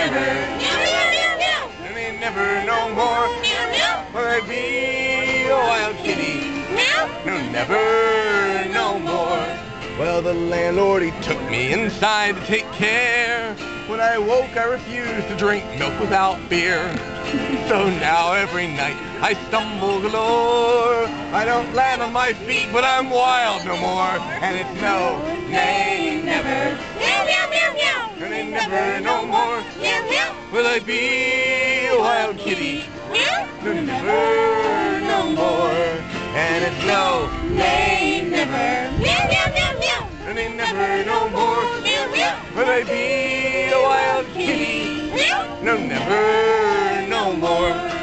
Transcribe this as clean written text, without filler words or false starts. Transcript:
never. And they never no more. Will I be a wild kitty? No, never no more. Well, the landlord, he took me inside to take care. When I woke, I refused to drink milk without beer. So now every night I stumble galore. I don't land on my feet, but I'm wild no more. And it's no, nay, never. And they never no more. Will I be a wild kitty? No, never no more. And it's no, nay, never. And they never no more. Will I be a wild kitty? No, never no more.